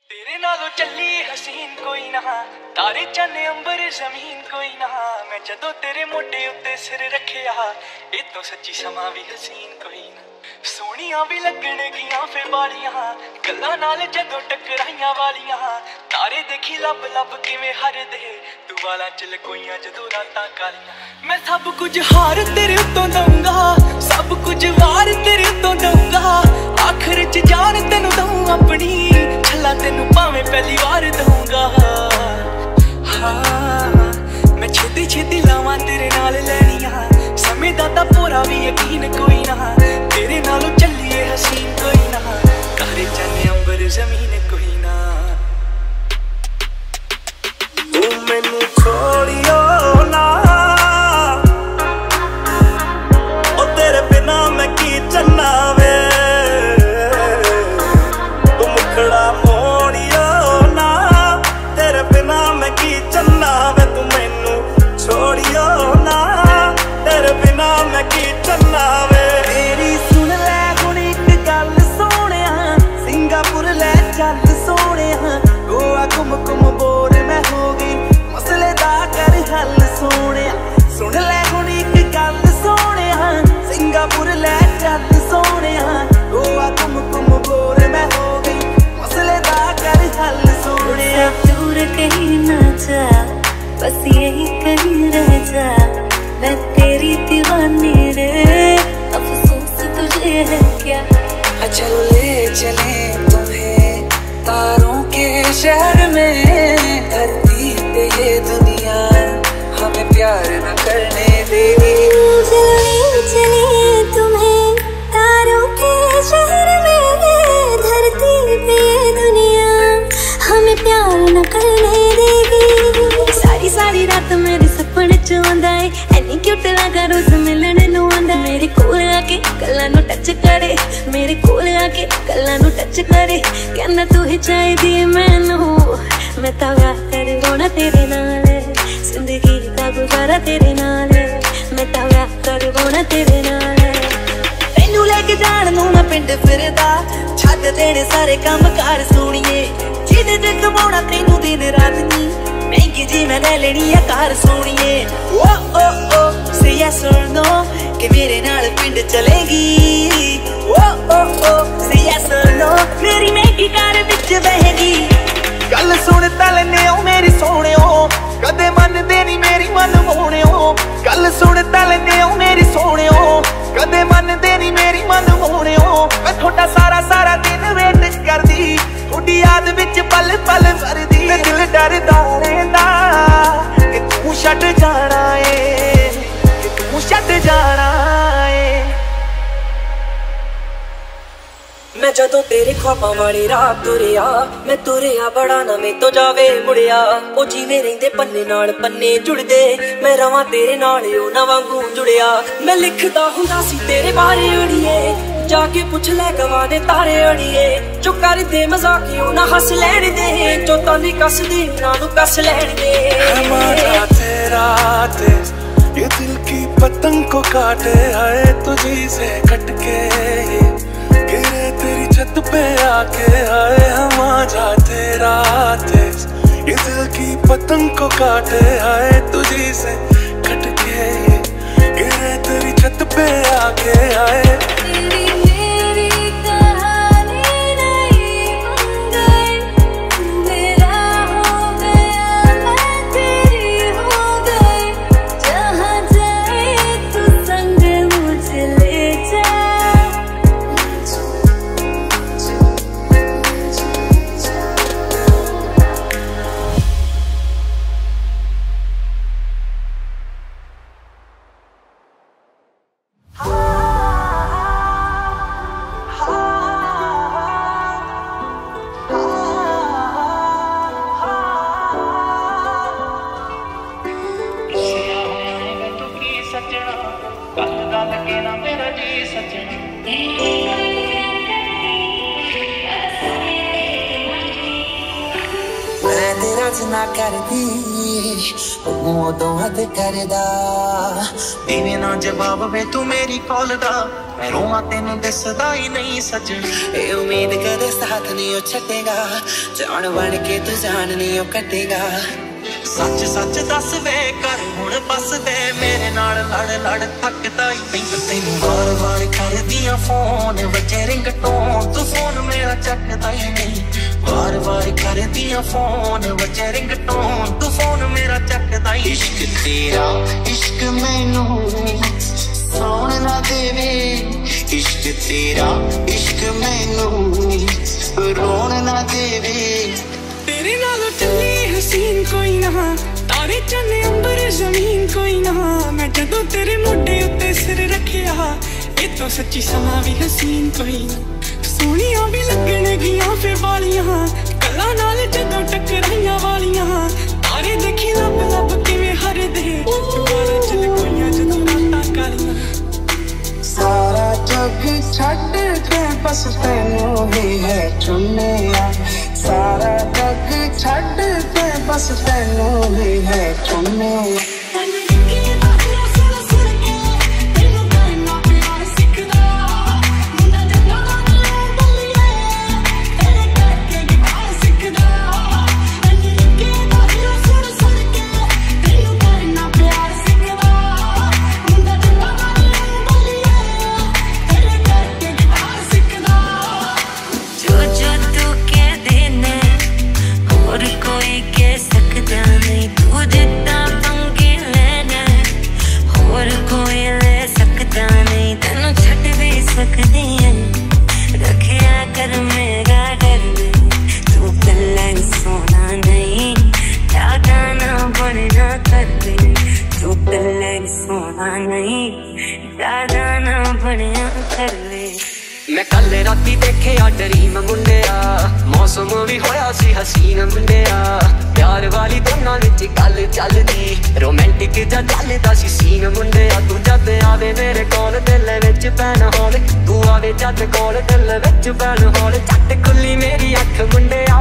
तेरे नालों चली हसीन कोई ना, तारे चन्ने अंबर जमीन कोई ना। मैं जदों तेरे मोटे उत्ते सिर रखिया, ए तो सच्ची समा भी हसीन कोई ना। सोहणियां भी लगण गियां फे वालियां, गल्लां नाल जदों टकराइयां वालियां। तारे देखी लब लब किवें हरदे, तू वालां च लकोइयां जदों रातां कालियां। मैं सब कुछ हार तेरे उत्तों दूंगा, सब कुछ वार तेरे उत्तों दूंगा। आखिर च जान तेनू दूं अपनी, छला तेनू भावें पहली बार दूंगा। हाँ मैं छेती छेती लावां तेरे नाल लैनियां, समय दा तां पूरा भी यकीन कोई ना। तेरे नालों चलिए हसीन कोई ना, तारे चन्ने अंबर जमीन कोई ना। तू मैनू छोड़ियो ना, ओ तेरे बिना मैं की चन्ना वे। तू मुखड़ा मोड़ियो ना, तेरे बिना मैं की चन्ना वे। तू मैनू छोड़ियो ना, तेरे बिना मैं की चन्ना वे। मेरी सुन लै हुण इक गल सोहणिया, सिंगापुर लै चल सोहणिया। गोवा घुम घुम बोर मैं हो गई, मसले दा कर हल सोहणिया। सुन लै हुण इक गल सोहणिया, सिंगापुर लै चल सोहणिया। गोवा घुम घुम बोर मैं हो गई, मसले दा कर हल सोहणिया। दूर कहीं ना जा, बस यही कहीं रह जा। मैं तेरी दीवानी रे, अफसोस तुझे है क्या। चल ले चले तुम्हें तारों के शहर में, धरती पे ये दुनिया हमें प्यार न करने देगी। चले चले तुम्हें तारों के शहर में, धरती पे ये दुनिया हमें प्यार न करने देगी। सारी सारी रात मेरे सपने च आंदा है, एनी क्यूट लगा रोज मिलने नू आंदा। मेरे कोल आके गल्लां नू टच करे, मेरे कोल आके गल्लां नू टच करे। कहना तू ही चाहिदी मैनू, मैं तां व्याह करवाना तेरे नाल। जिंदगी दा गुजारा तेरे नाल, मैं तां व्याह करवाना तेरे नाल। तेनू लेके जाण नू मैं पिंड फिरदा, छड्ड देने सारे काम कार सोहणिए। जिद ते कमाउणा तेनू दिन रात नी, महंगी जी मैं ले लेनी है कार सोहणिए। ओ ओ ओ से यस और नो, कि मेरे नाल पिंड चलेगी। ओ ओ ओ से यस और नो, मेरी महंगी कार विच बहेगी। गल सुन तलने ओ मेरी सोहणियो, कदे मनदे नी मेरी मन मोहणियो। गल सुन तलने ओ मेरी सोहणियो, कदे मनदे नी मेरी मन मोहणियो। मैं थोड़ा सारा सारा दिन वेट करदी, थोड़ी याद विच पल पल भरदी। मैं दिल डरदा रहिंदा कि तू छड्ड जाना है, कि तू छड्ड जाना है। मैं जदों तेरे ख्वाबां वाली राह तुरिया, मैं तुरिया बड़ा ना मैं तो जावे मुड़िया। ओ जिवें रहिंदे पन्ने नाल पन्ने जुड़दे, मैं रवां तेरे नाल ओ ना वांगू जुड़िया। मैं लिखदा हुंदा सी तेरे बारे अड़िए, जाके पुछ ले गवा दे तारे अड़िए। जो कर दे मजाक यूं ना हस लैण दे, जो तानी कस दे ना नू कस लैण दे। हमारा तेरा देश ये दिल की पतंग को काटे, आए तुझी से कटके गिरे तेरी छत पे आके। आए हमारा तेरा देश ये दिल की पतंग को काटे, आए तुझी से कटके गिरे तेरी छत पे आके। आए नाच ना करदी उदों हद करदा देवे ना जवाब वे तू मेरी कॉल दा मैं रोवां तेनू दसदा ही नहीं सजन ए उम्मीद कदे साथ नहीं ओ छड्डेगा जान बन के तू जान नहीं ओ कटेगा सच सच दस वे कर हुण बस दे मेरे नाल लड़ लड़ थकदा ही नहीं तैनू बार बार करदियां फोन वजे रिंगटोन तू फोन मेरा चकदा ही नहीं बार बार करदियां फोन वजे रिंगटोन तू फोन मेरा चकदा ही इश्क तेरा इश्क मैनू सोन ना देवे इश्क तेरा इश्क मैनू रोन ना देवे तेरे नाल चली हसीन कोई ना तारे चन्ने अंबर जमीन कोई ना मैं जदों तेरे मोढे उत्ते सिर रखिया ये तो सच्ची समा भी हसीन कोई ना सोनिया भी लगन गियां फिर वालियां कला नाल जदों टकराइयां वालियां तारे देखी लब लब किवें हर दे दुबारा चल कोइयां जदों रातां कालियां सारा जग छड्ड के बस तैनू ही है चुनिया सारा जग छड्ड के बस तैनू ही है चुनिया मैं कल राती देखिया ड्रीम मुंडिया मौसम भी होया सी हसीन मुंडिया प्यार वाली दोनों विच गल चलदी रोमांटिक जा चलदा सी सीन मुंडिया तू जद आवे मेरे कोल दिल विच पैन होले तू आवे जद कोल दिल विच पैन होले झट खुली मेरी अख मुंडिया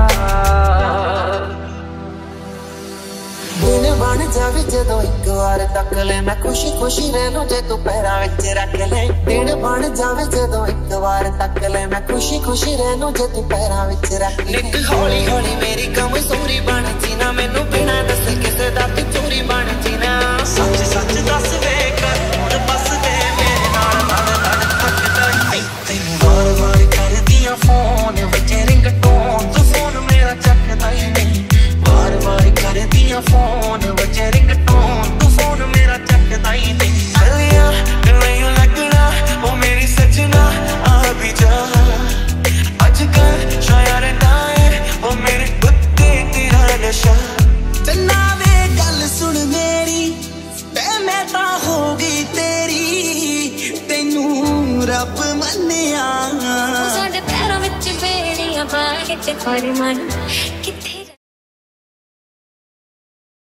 दिन बन जावे जदों एक बार तक ले मैं खुशी खुशी रहूं जे तू पैरां विच रख ले दिन बन जावे जदों एक बार तक ले मैं खुशी खुशी रहूं जे तू पैरां विच रख ले निक हौली हौली मेरी कमजोरी बन जीना मैनू बिना दसे किसे दा तू चोरी बन जीना सच सच दस वे कर हुण बस दे मेरे नाल लड़ लड़ थकदा ही तैनू बार बार करदियां फोन वजे रिंगटोन तू फोन मेरा चकदा ही नहीं बार बार करदियां फोन वजे रिंगटोन तू फोन मेरा चकदा ही नहीं चलिया नहीं लगना ओ मेरी सजना आ भी जा अजकल शायर नाए ओ मेरे कुत्ते तेरा नशा चन्ना वे गल सुन मेरी ते मैं ता हो गई तेरी तैनू रब मन्निया साडे पैरां विच बेड़ियां पा के ते मन